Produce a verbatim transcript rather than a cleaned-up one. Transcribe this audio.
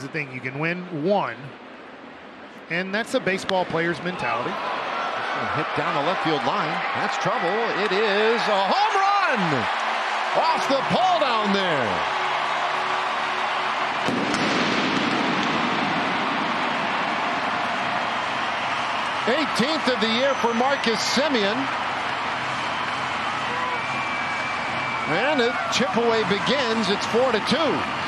The thing, you can win one, and that's a baseball player's mentality. Hit down the left field line. That's trouble. It is a home run off the pole down there. eighteenth of the year for Marcus Semien. And the chip away begins. It's four to two.